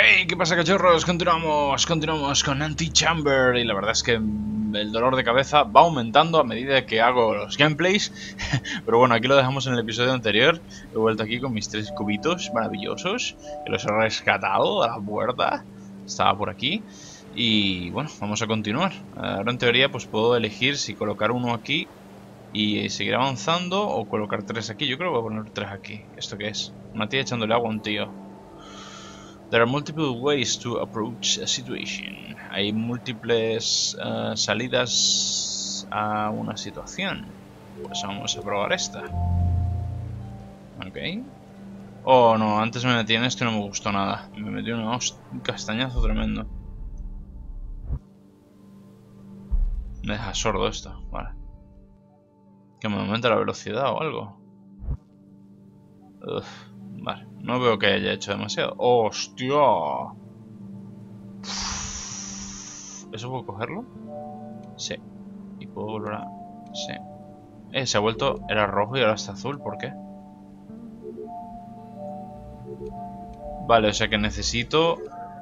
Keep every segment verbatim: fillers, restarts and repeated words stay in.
Hey, ¿qué pasa, cachorros? Continuamos, continuamos con Antichamber. Y la verdad es que el dolor de cabeza va aumentando a medida que hago los gameplays. Pero bueno, aquí lo dejamos en el episodio anterior. He vuelto aquí con mis tres cubitos maravillosos, que los he rescatado a la puerta. Estaba por aquí. Y bueno, vamos a continuar. Ahora en teoría pues puedo elegir si colocar uno aquí y seguir avanzando o colocar tres aquí. Yo creo que voy a poner tres aquí. ¿Esto qué es? Una tía echándole agua a un tío. There are multiple ways to approach a situation. Hay múltiples uh, salidas a una situación. Pues vamos a probar esta. Ok. Oh, no, antes me metí en esto y no me gustó nada. Me metí una un castañazo tremendo. Me deja sordo esto. Vale. Que me aumenta la velocidad o algo. Uf, vale. No veo que haya hecho demasiado. ¡Hostia! ¿Eso puedo cogerlo? Sí. Y puedo volver a... Sí. Eh, se ha vuelto... Era rojo y ahora está azul. ¿Por qué? Vale, o sea que necesito...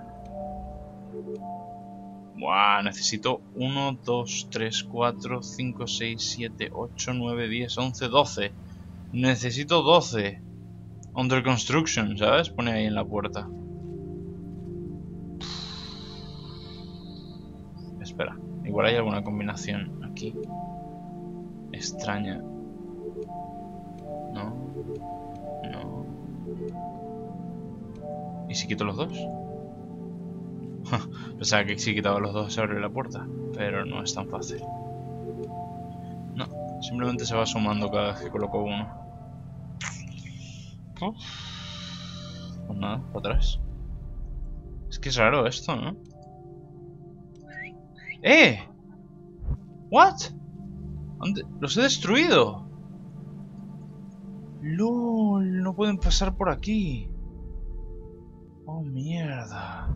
Buah, necesito uno, dos, tres, cuatro, cinco, seis, siete, ocho, nueve, diez, once, doce. Necesito doce. Under construction, ¿sabes? Pone ahí en la puerta. Espera, igual hay alguna combinación aquí extraña. No, no. ¿Y si quito los dos? Pensaba que si quitaba los dos se abre la puerta, pero no es tan fácil. No, simplemente se va sumando cada vez que coloco uno. Oh. Pues nada, para atrás. Es que es raro esto, ¿no? ¡Eh! ¿What? ¿Dónde? ¡Los he destruido! ¡Lol! No pueden pasar por aquí. ¡Oh, mierda!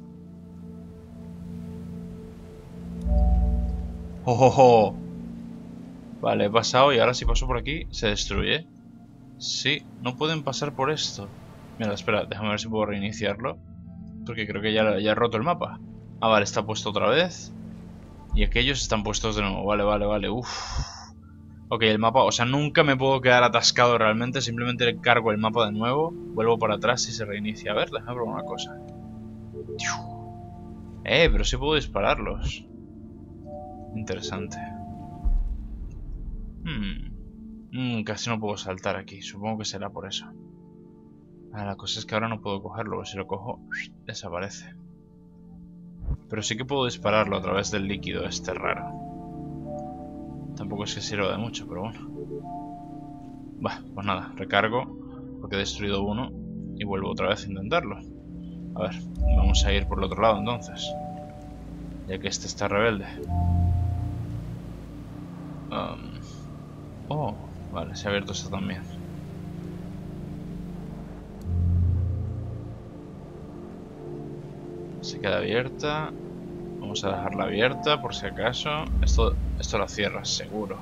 ¡Oh, oh, oh! Vale, he pasado y ahora si paso por aquí se destruye. Sí, no pueden pasar por esto. Mira, espera, déjame ver si puedo reiniciarlo. Porque creo que ya, ya he roto el mapa. Ah, vale, está puesto otra vez. Y aquellos están puestos de nuevo. Vale, vale, vale. Uff. Ok, el mapa... O sea, nunca me puedo quedar atascado realmente. Simplemente cargo el mapa de nuevo. Vuelvo para atrás y se reinicia. A ver, déjame probar una cosa. Eh, pero sí puedo dispararlos. Interesante. Hmm. Mm, casi no puedo saltar aquí. Supongo que será por eso. Ah, la cosa es que ahora no puedo cogerlo. Si lo cojo, desaparece. Pero sí que puedo dispararlo a través del líquido este raro. Tampoco es que sirva de mucho, pero bueno. Bah, pues nada, recargo. Porque he destruido uno. Y vuelvo otra vez a intentarlo. A ver, vamos a ir por el otro lado entonces. Ya que este está rebelde. Um, oh, vale, se ha abierto esto también. Se queda abierta. Vamos a dejarla abierta por si acaso. Esto, esto la cierra seguro.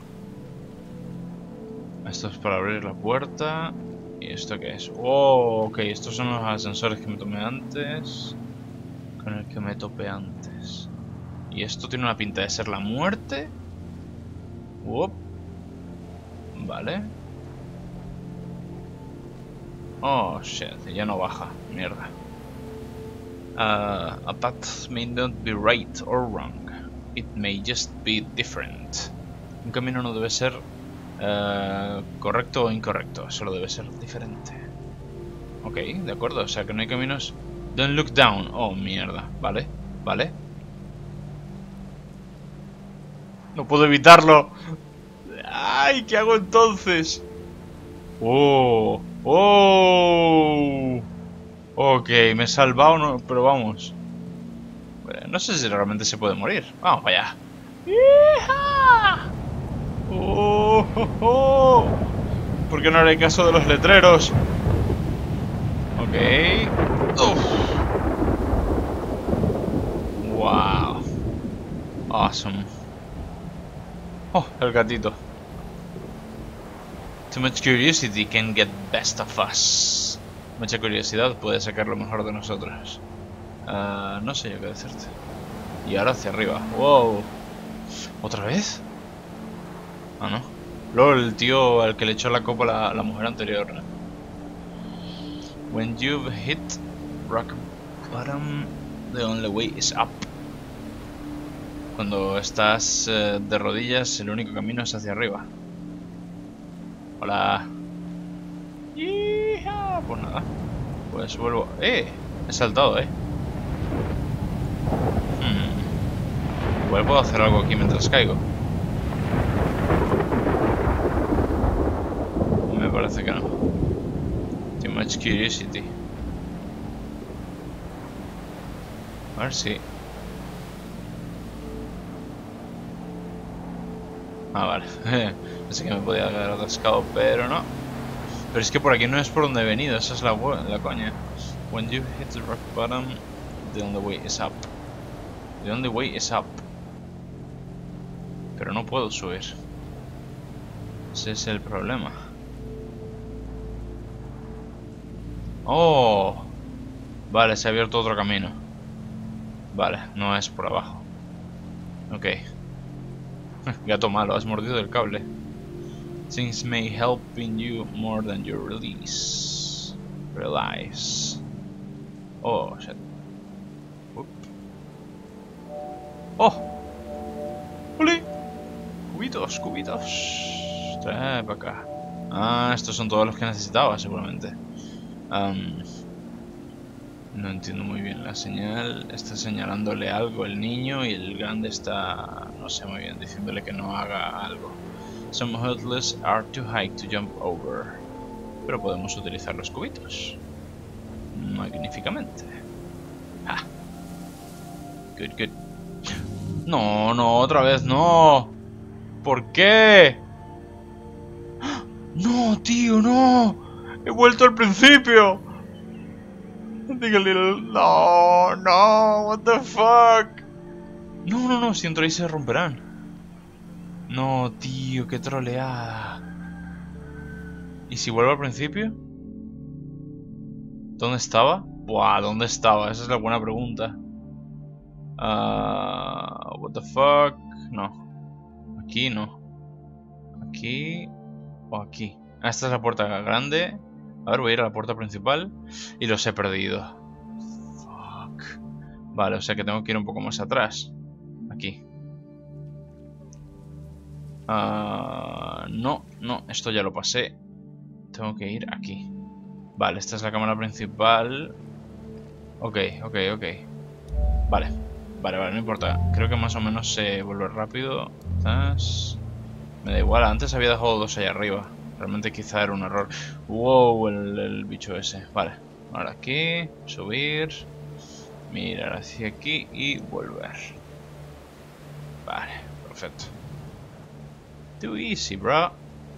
Esto es para abrir la puerta. ¿Y esto qué es? Oh, ok, estos son los ascensores que me tomé antes. Con el que me topé antes. Y esto tiene una pinta de ser la muerte. Uop. Vale. Oh, shit, ya no baja. Mierda. Uh, a path may not be right or wrong. It may just be different. Un camino no debe ser uh, correcto o incorrecto, solo debe ser diferente. Ok, de acuerdo, o sea que no hay caminos. Don't look down. Oh, mierda. Vale, vale. No puedo evitarlo. Ay, ¿qué hago entonces? Oh, oh. Ok, me he salvado, no, pero vamos. No sé si realmente se puede morir. Vamos para allá. Oh, oh, oh. ¿Por qué no haré caso de los letreros? Ok. Uf. Wow. Awesome. Oh, el gatito. Too much curiosity can get best of us. Mucha curiosidad puede sacar lo mejor de nosotros. Uh, no sé yo qué decirte. Y ahora hacia arriba. ¡Wow! ¿Otra vez? Ah, no. Luego el tío al que le echó la copa a la, la mujer anterior, ¿no? When you've hit rock bottom, the only way is up. Cuando estás eh, de rodillas, el único camino es hacia arriba. Hola. ¡Yeehaw! Pues nada. Pues vuelvo. ¡Eh! He saltado, ¿eh? Hmm. Igual puedo hacer algo aquí mientras caigo. Me parece que no. Too much curiosity. A ver si... Ah, vale. Pensé que me podía haber atascado, pero no. Pero es que por aquí no es por donde he venido, esa es la, la coña. When you hit the rock bottom, the only way is up. The only way is up. Pero no puedo subir. Ese es el problema. Oh. Vale, se ha abierto otro camino. Vale, no es por abajo. Ok. Gato malo, has mordido el cable. Things may help in you more than you release. Realize. Oh, shit. Oop. Oh. ¡Uli! Cubitos, cubitos. Trae para acá. Ah, estos son todos los que necesitaba, seguramente. Um, no entiendo muy bien la señal. Está señalándole algo el niño y el grande está, no sé muy bien, diciéndole que no haga algo. Some hurdles are too high to jump over. Pero podemos utilizar los cubitos. Magníficamente. Ah. Good, good. No, no, otra vez no. ¿Por qué? No, tío, no. He vuelto al principio. Dígale, no, no, what the fuck. No, no, no, si entro ahí se romperán. No, tío, qué troleada. ¿Y si vuelvo al principio? ¿Dónde estaba? Buah, ¿dónde estaba? Esa es la buena pregunta. Uh, what the fuck? No. Aquí no. Aquí o aquí. Ah, esta es la puerta grande. A ver, voy a ir a la puerta principal. Y los he perdido. Fuck. Vale, o sea que tengo que ir un poco más atrás. Aquí. Uh, no, no, esto ya lo pasé. Tengo que ir aquí. Vale, esta es la cámara principal. Ok, ok, ok. Vale, vale, vale, no importa. Creo que más o menos se vuelve rápido. ¿Estás? Me da igual, antes había dejado dos ahí arriba. Realmente quizá era un error. Wow, el, el bicho ese. Vale, ahora aquí, subir, mirar hacia aquí y volver. Vale, perfecto. Too easy, bro.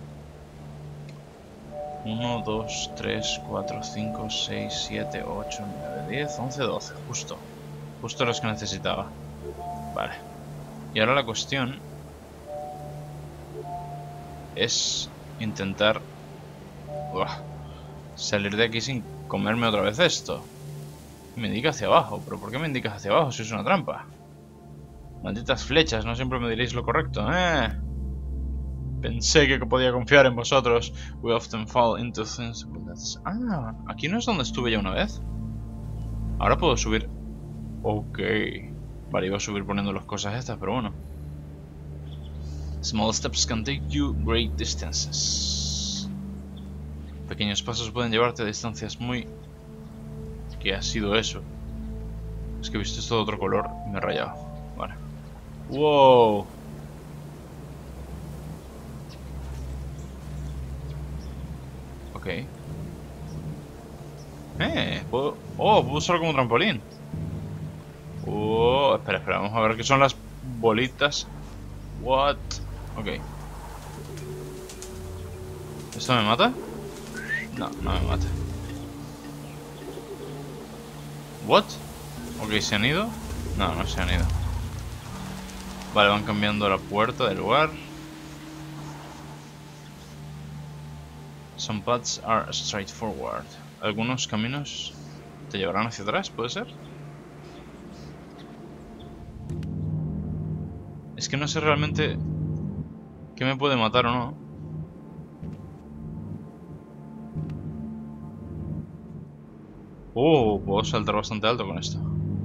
uno, dos, tres, cuatro, cinco, seis, siete, ocho, nueve, diez, once, doce. Justo. Justo los que necesitaba. Vale. Y ahora la cuestión es intentar uah, salir de aquí sin comerme otra vez esto. Me indica hacia abajo. ¿Pero por qué me indicas hacia abajo si es una trampa? Malditas flechas, no siempre me diréis lo correcto, ¿eh? Pensé que podía confiar en vosotros. We often fall into things. Ah, aquí no es donde estuve ya una vez. Ahora puedo subir. Ok. Vale, iba a subir poniendo las cosas estas, pero bueno. Small steps can take you great distances. Pequeños pasos pueden llevarte a distancias muy... ¿Qué ha sido eso? Es que he visto esto de otro color y me he rayado. Vale. Wow. Ok. Eh, puedo... Oh, puedo usarlo como trampolín. Oh, espera, espera, vamos a ver qué son las bolitas. What? Ok. ¿Esto me mata? No, no me mata. What? Ok, ¿se han ido? No, no se han ido. Vale, van cambiando la puerta del lugar. Some paths are straightforward. Algunos caminos te llevarán hacia atrás, ¿puede ser? Es que no sé realmente qué me puede matar o no. Oh, puedo saltar bastante alto con esto.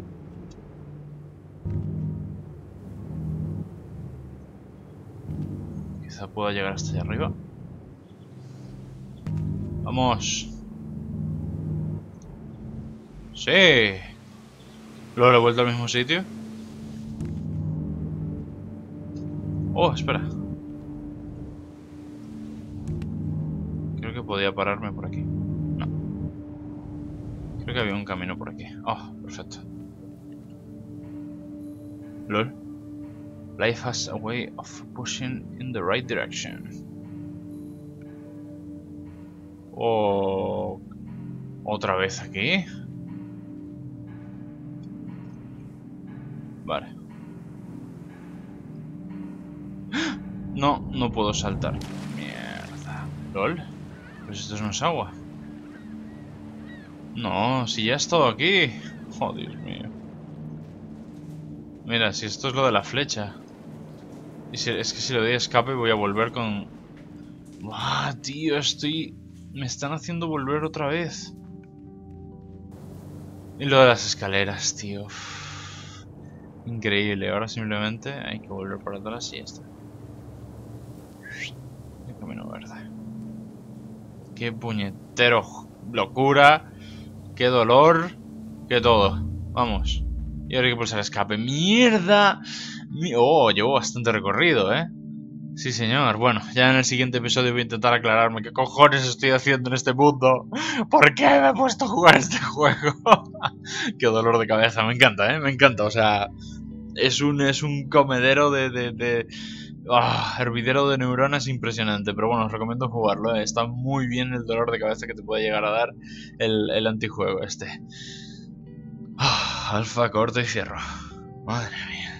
Quizá pueda llegar hasta allá arriba. ¡Vamos! ¡Sí! ¿Lo he vuelto al mismo sitio? Oh, espera. Creo que podía pararme por aquí. No. Creo que había un camino por aquí. Oh, perfecto. Lol. Life has a way of pushing in the right direction. Oh, otra vez aquí. Vale. No, no puedo saltar. Mierda. ¿Lol? Pues esto no es agua. No, si ya he estado aquí. Oh, Dios mío. Mira, si esto es lo de la flecha. Y si, es que si le doy escape voy a volver con... ¡Ah, tío! Estoy... Me están haciendo volver otra vez. Y lo de las escaleras, tío. Uf. Increíble. Ahora simplemente hay que volver para atrás y ya está. El camino verde. Qué puñetero locura. Qué dolor. Qué todo. Vamos. Y ahora hay que pulsar escape. ¡Mierda! Oh, llevo bastante recorrido, ¿eh? Sí, señor. Bueno, ya en el siguiente episodio voy a intentar aclararme qué cojones estoy haciendo en este mundo. ¿Por qué me he puesto a jugar este juego? Qué dolor de cabeza. Me encanta, ¿eh? Me encanta. O sea, es un, es un comedero de... de, de... Oh, hervidero de neuronas impresionante. Pero bueno, os recomiendo jugarlo, ¿eh? Está muy bien el dolor de cabeza que te puede llegar a dar el, el antijuego este. Oh, alfa, corto y cierro. Madre mía.